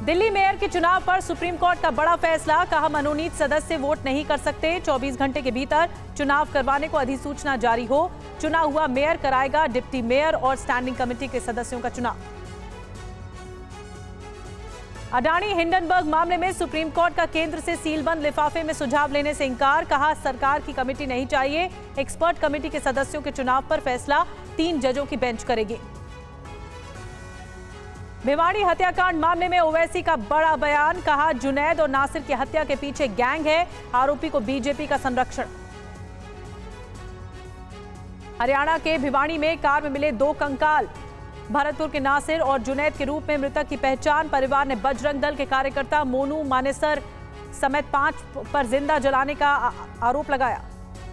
Delhi mayor के चुनाव पर सुप्रीम कोर्ट का बड़ा फैसला, कहा मनोनीत सदस्य वोट नहीं कर सकते, 24 घंटे के भीतर चुनाव करवाने को अधिसूचना जारी हो। चुनाव हुआ मेयर कराएगा डिप्टी मेयर और स्टैंडिंग कमेटी के सदस्यों का चुनाव। अडानी हिंडनबर्ग मामले में सुप्रीम कोर्ट का केंद्र से सीलबंद लिफाफे में सुझाव लेने से इंकार, कहा सरकार की कमेटी नहीं चाहिए। एक्सपर्ट कमेटी के सदस्यों के चुनाव पर फैसला 3 जजों की बेंच करेगी। भिवाड़ी हत्याकांड मामले में ओवैसी का बड़ा बयान, कहा जुनैद और नासिर की हत्या के पीछे गैंग है, आरोपी को बीजेपी का संरक्षण। हरियाणा के भिवाड़ी में कार में मिले 2 कंकाल, भरतपुर के नासिर और जुनैद के रूप में मृतक की पहचान। परिवार ने बजरंग दल के कार्यकर्ता मोनू मानेसर समेत 5 पर जिंदा जलाने का आरोप लगाया।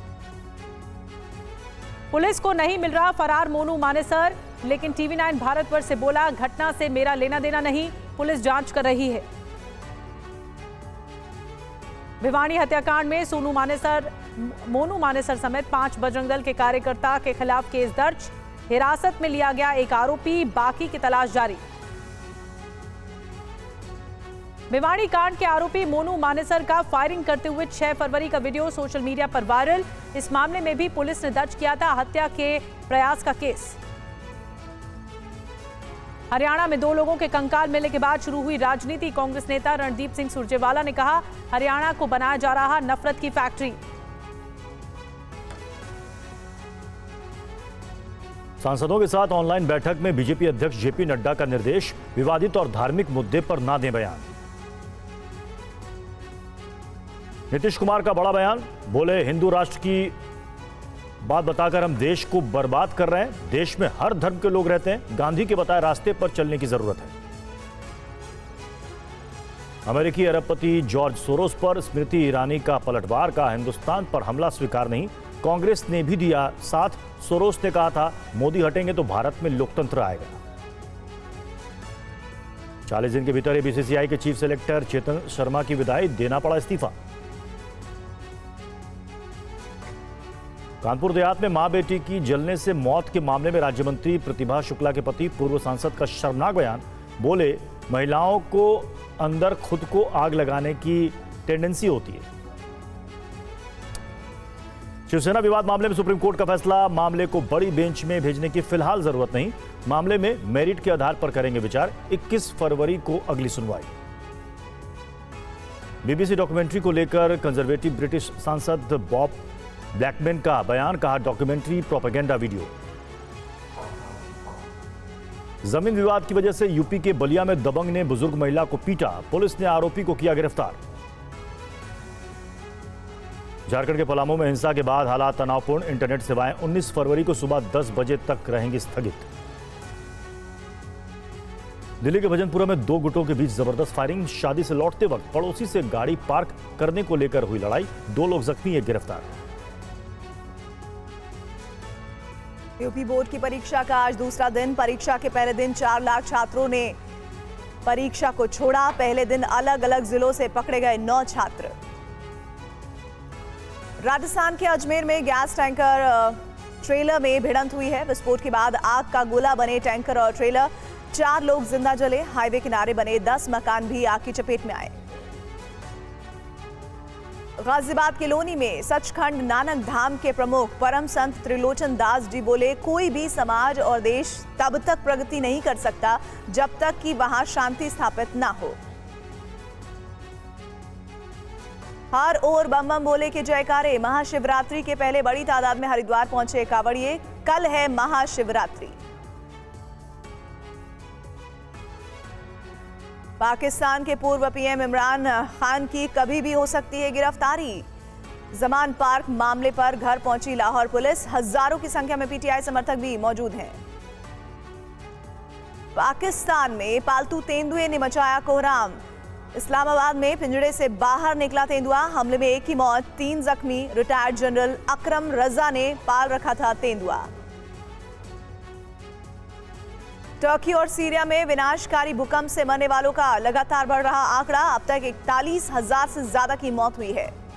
पुलिस को नहीं मिल रहा फरार मोनू मानेसर, लेकिन TV9 भारतवर्ष से बोला घटना से मेरा लेना देना नहीं, पुलिस जांच कर रही है। भिवाड़ी हत्याकांड में मोनू मानेसर समेत 5 बजरंग दल के कार्यकर्ता के खिलाफ केस दर्ज, हिरासत में लिया गया एक आरोपी, बाकी की तलाश जारी। भिवाड़ी कांड के आरोपी मोनू मानेसर का फायरिंग करते हुए 6 फरवरी का वीडियो सोशल मीडिया पर वायरल। इस मामले में भी पुलिस ने दर्ज किया था हत्या के प्रयास का केस। हरियाणा में 2 लोगों के कंकाल मिलने के बाद शुरू हुई राजनीति। कांग्रेस नेता रणदीप सिंह सुरजेवाला ने कहा हरियाणा को बनाया जा रहा नफरत की फैक्ट्री। सांसदों के साथ ऑनलाइन बैठक में बीजेपी अध्यक्ष जेपी नड्डा का निर्देश, विवादित और धार्मिक मुद्दे पर ना दें बयान। नीतीश कुमार का बड़ा बयान, बोले हिंदू राष्ट्र की बात बताकर हम देश को बर्बाद कर रहे हैं। देश में हर धर्म के लोग रहते हैं, गांधी के बताए रास्ते पर चलने की जरूरत है। अमेरिकी अरबपति जॉर्ज सोरोस पर स्मृति ईरानी का पलटवार, का हिंदुस्तान पर हमला स्वीकार नहीं, कांग्रेस ने भी दिया साथ। सोरोस ने कहा था मोदी हटेंगे तो भारत में लोकतंत्र आएगा। 40 दिन के भीतर बीसीसीआई के चीफ सेलेक्टर चेतन शर्मा की विदाई, देना पड़ा इस्तीफा। कानपुर देहात में मां बेटी की जलने से मौत के मामले में राज्य मंत्री प्रतिभा शुक्ला के पति पूर्व सांसद का शर्मनाक बयान, बोले महिलाओं को अंदर खुद को आग लगाने की टेंडेंसी होती है। शिवसेना विवाद मामले में सुप्रीम कोर्ट का फैसला, मामले को बड़ी बेंच में भेजने की फिलहाल जरूरत नहीं, मामले में मेरिट के आधार पर करेंगे विचार। 21 फरवरी को अगली सुनवाई। बीबीसी डॉक्यूमेंट्री को लेकर कंजर्वेटिव ब्रिटिश सांसद बॉब ब्लैकमैन का बयान, कहा डॉक्यूमेंट्री प्रोपेगेंडा वीडियो। जमीन विवाद की वजह से यूपी के बलिया में दबंग ने बुजुर्ग महिला को पीटा, पुलिस ने आरोपी को किया गिरफ्तार। झारखंड के पलामू में हिंसा के बाद हालात तनावपूर्ण, इंटरनेट सेवाएं 19 फरवरी को सुबह 10 बजे तक रहेंगी स्थगित। दिल्ली के भजनपुरा में 2 गुटों के बीच जबरदस्त फायरिंग, शादी से लौटते वक्त पड़ोसी से गाड़ी पार्क करने को लेकर हुई लड़ाई, 2 लोग जख्मी, 1 गिरफ्तार। यूपी बोर्ड की परीक्षा का आज दूसरा दिन। परीक्षा के पहले दिन 4 लाख छात्रों ने परीक्षा को छोड़ा। पहले दिन अलग अलग जिलों से पकड़े गए 9 छात्र। राजस्थान के अजमेर में गैस टैंकर ट्रेलर में भिड़ंत हुई है। विस्फोट के बाद आग का गोला बने टैंकर और ट्रेलर, 4 लोग जिंदा जले। हाईवे किनारे बने 10 मकान भी आग की चपेट में आए। गाजियाबाद के लोनी में सचखंड नानक धाम के प्रमुख परम संत त्रिलोचन दास जी बोले कोई भी समाज और देश तब तक प्रगति नहीं कर सकता जब तक कि वहां शांति स्थापित ना हो। हर ओर बम बम बोले के जयकारे। महाशिवरात्रि के पहले बड़ी तादाद में हरिद्वार पहुंचे कांवड़िए। कल है महाशिवरात्रि। पाकिस्तान के पूर्व पीएम इमरान खान की कभी भी हो सकती है गिरफ्तारी। जमान पार्क मामले पर घर पहुंची लाहौर पुलिस। हजारों की संख्या में पीटीआई समर्थक भी मौजूद हैं। पाकिस्तान में पालतू तेंदुए ने मचाया कोहराम। इस्लामाबाद में पिंजड़े से बाहर निकला तेंदुआ, हमले में 1 की मौत, 3 जख्मी। रिटायर्ड जनरल अकरम रजा ने पाल रखा था तेंदुआ। टर्की और सीरिया में विनाशकारी भूकंप से मरने वालों का लगातार बढ़ रहा आंकड़ा, अब तक 41,000 से ज्यादा की मौत हुई है।